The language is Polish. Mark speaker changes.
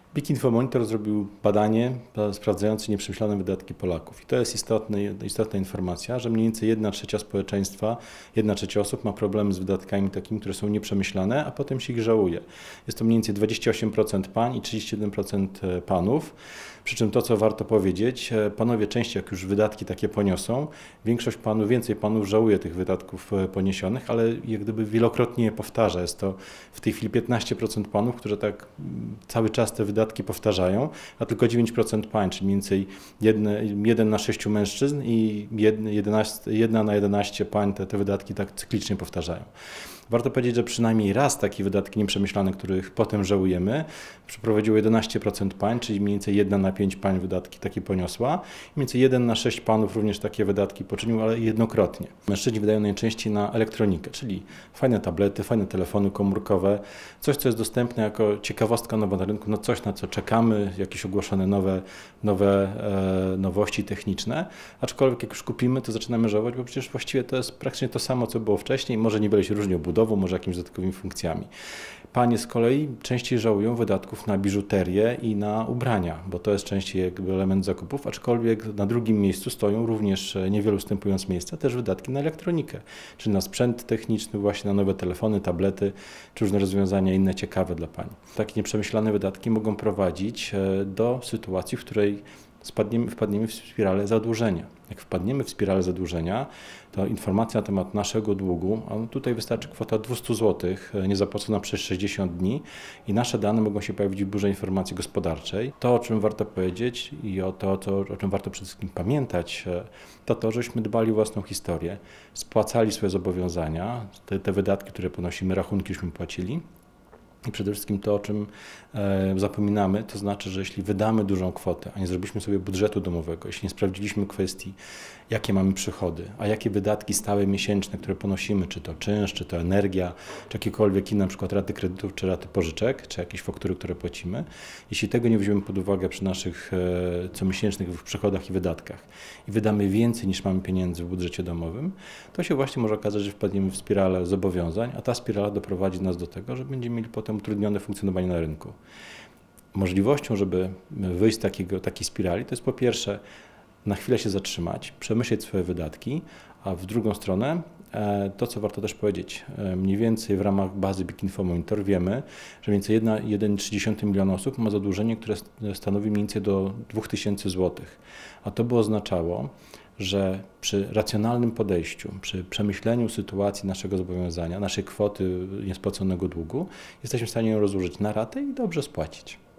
Speaker 1: BIK Infomonitor zrobił badanie sprawdzające nieprzemyślane wydatki Polaków. I to jest istotna informacja, że mniej więcej 1/3 społeczeństwa, 1/3 osób ma problemy z wydatkami takimi, które są nieprzemyślane, a potem się ich żałuje. Jest to mniej więcej 28% pań i 31% panów. Przy czym to, co warto powiedzieć, panowie częściej jak już wydatki takie poniosą, więcej panów żałuje tych wydatków poniesionych, ale jak gdyby wielokrotnie je powtarza. Jest to w tej chwili 15% panów, którzy tak cały czas te wydatki powtarzają, a tylko 9% pań, czyli mniej więcej 1 na 6 mężczyzn i 1 na 11 pań te wydatki tak cyklicznie powtarzają. Warto powiedzieć, że przynajmniej raz takie wydatki nieprzemyślane, których potem żałujemy, przeprowadziło 11% pań, czyli mniej więcej 1 na 5 pań wydatki takie poniosła. Mniej więcej 1 na 6 panów również takie wydatki poczynił, ale jednokrotnie. Mężczyźni wydają najczęściej na elektronikę, czyli fajne tablety, fajne telefony komórkowe, coś, co jest dostępne jako ciekawostka nowa na rynku, no coś, na co czekamy, jakieś ogłoszone nowości techniczne, aczkolwiek jak już kupimy, to zaczynamy żałować, bo przecież właściwie to jest praktycznie to samo, co było wcześniej, może niewiele się różni obudową, może jakimiś dodatkowymi funkcjami. Panie z kolei częściej żałują wydatków na biżuterię i na ubrania, bo to jest częściej jakby element zakupów, aczkolwiek na drugim miejscu stoją również, niewiele ustępując miejsca, też wydatki na elektronikę, czyli na sprzęt techniczny, właśnie na nowe telefony, tablety, czy różne rozwiązania inne ciekawe dla pań. Takie nieprzemyślane wydatki mogą prowadzić do sytuacji, w której wpadniemy w spiralę zadłużenia. Jak wpadniemy w spiralę zadłużenia, to informacja na temat naszego długu, a tutaj wystarczy kwota 200 zł niezapłacona przez 60 dni i nasze dane mogą się pojawić w biurze informacji gospodarczej. To, o czym warto powiedzieć i o czym warto przede wszystkim pamiętać, to, żeśmy dbali o własną historię, spłacali swoje zobowiązania, te wydatki, które ponosimy, rachunki żeśmy płacili. I przede wszystkim to, o czym zapominamy, to znaczy, że jeśli wydamy dużą kwotę, a nie zrobiliśmy sobie budżetu domowego, jeśli nie sprawdziliśmy kwestii, jakie mamy przychody, a jakie wydatki stałe miesięczne, które ponosimy, czy to czynsz, czy to energia, czy jakiekolwiek inne, na przykład raty kredytów, czy raty pożyczek, czy jakieś faktury, które płacimy, jeśli tego nie weźmiemy pod uwagę przy naszych comiesięcznych przychodach i wydatkach i wydamy więcej niż mamy pieniędzy w budżecie domowym, to się właśnie może okazać, że wpadniemy w spiralę zobowiązań, a ta spirala doprowadzi nas do tego, że będziemy mieli potem utrudnione funkcjonowanie na rynku. Możliwością, żeby wyjść z takiej spirali, to jest po pierwsze na chwilę się zatrzymać, przemyśleć swoje wydatki, a w drugą stronę to, co warto też powiedzieć, mniej więcej w ramach bazy BIK Infomonitor wiemy, że mniej więcej 1,3 miliona osób ma zadłużenie, które stanowi mniej więcej do 2000 zł. A to by oznaczało, że przy racjonalnym podejściu, przy przemyśleniu sytuacji naszego zobowiązania, naszej kwoty niespłaconego długu, jesteśmy w stanie ją rozłożyć na ratę i dobrze spłacić.